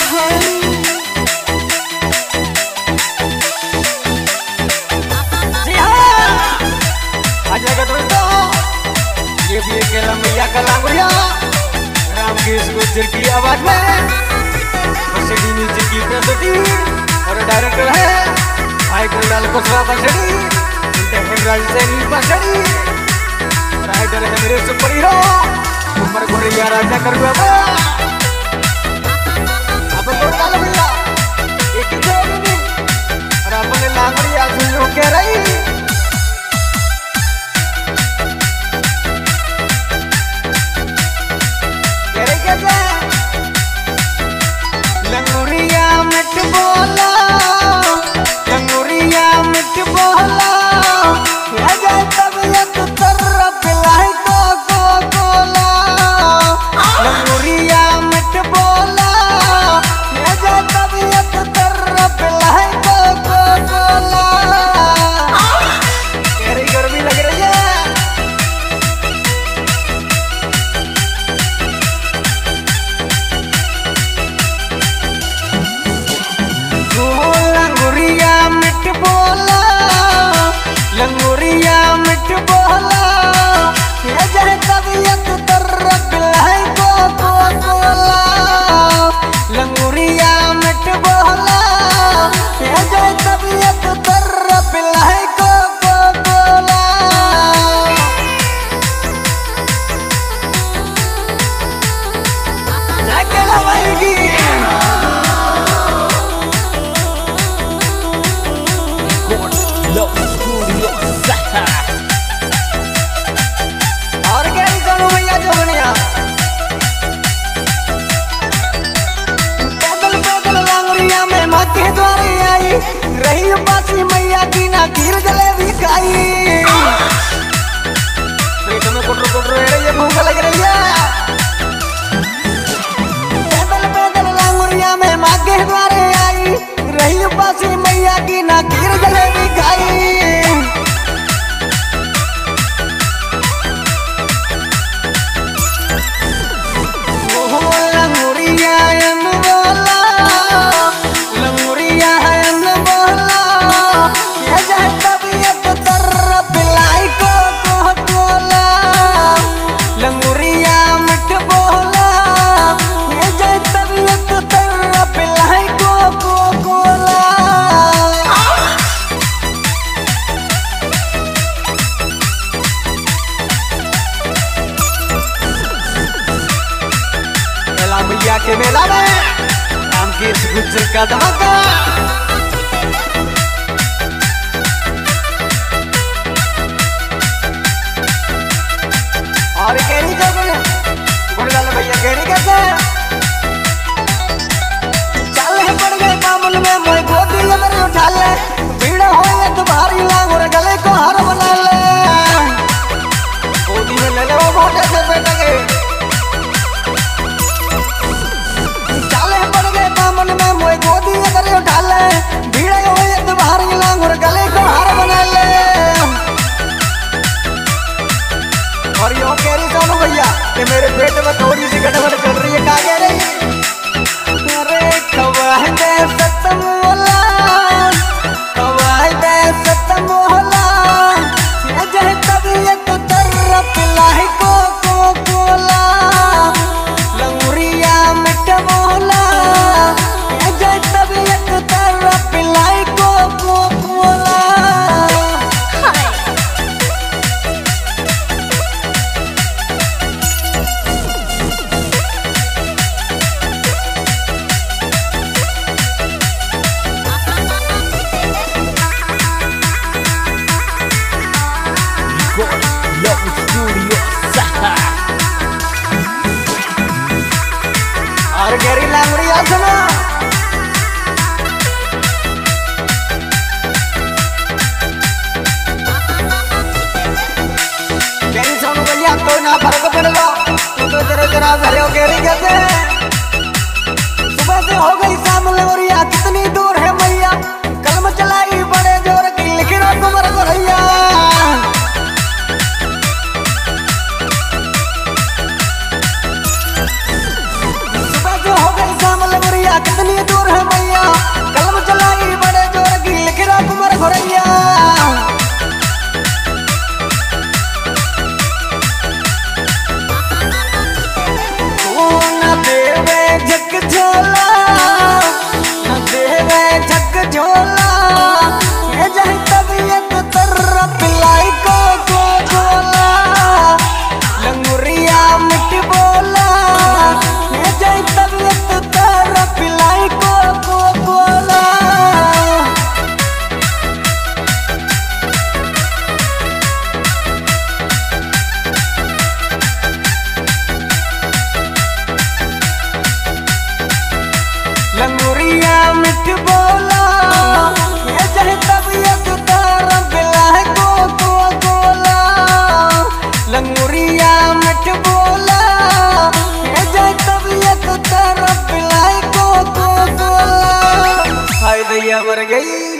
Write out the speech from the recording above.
मैया का लांगुरिया राम केश गुर्जर की आवाज में बसड़ी नीचे की प्रस्तुति और डायरेक्टर है भाई गुरलाल कुशवाहा बसड़ी, राजसैनी बसड़ी, राइटर है मेरे सुपर हीरो उमर गोरिया राजा करुआ अब तो डाल भैया एक जोड़ी और अपने लांगुरिया सुनो के रही लंगुरिया मिट बोला, लंगुरिया मिट बोला, अजय तबियत तर पिलाई को गोला। लंगुरिया मिट बोला, अजय तबियत तर पिलाई को गोला। गहरी गर्मी लग रही है। लंगुरिया मिट बोला, अजय तबियत तर पिलाई को गोला। लंगुरिया मिट बोला, अजय तबियत तर पिलाई को गोला। जाके लवाएगी और क्या जानू भैया जो बनिया पैदल पैदल लांगुरिया में माँ के द्वारे आई, रही बासी मैया की ना खीर जलेबी खाई। पेट में कुटर कुटर रही है, भूख लग रही है। पैदल पैदल लांगुरिया में माँ के द्वारे आई, रही बासी मैया की ना खीर जलेबी खाई। मैया के मेला में राम केश गुर्जर का धमाका। और केरी जो गुरलाल भैया केरी कैसे चल पड़ गए कामुल में मोई गोदी अगर उठा ले, भीड़ हो तो भारी लांगुर गले को हार बना ले। गोदी में ले ले वो मोटे से बेटा के मन में मोई गोदी अगर उठा ले, भीड़े हुए तो भारी लांगुर गले को हार बना ले। और यो केरी सोनू भैया कि मेरे पेट में थोड़ी सी गड़बड़ चल रही है, कागे रही अरे खवाह दे सतम होला, खवाह दे सतम होला, अजय तबियत तर पिलाई को गोला। लंगुरिया मिट बोला, अजय तबियत तर पिलाई को गोला। और गहरी लांगुरिया सुना गहरी सोनू भैया तो ना फर्क पड़ेगा, तो जरा भरे हो गहरी कैसे। सुबह से हो गई शाम लंगुरिया कितनी दूर है मैया, कलम चलाई बड़े जोर की लिख रहा कुमर गोरैया। सुबह से हो गई शाम लंगुरिया कितनी लंगुरिया मिठ बोला ये चाहे तबीयत तारा बिलाए को गोला लंगुरिया मिठ बोला ये चाहे तबीयत तारा बिलाए को गोला हाय दैया मर गई।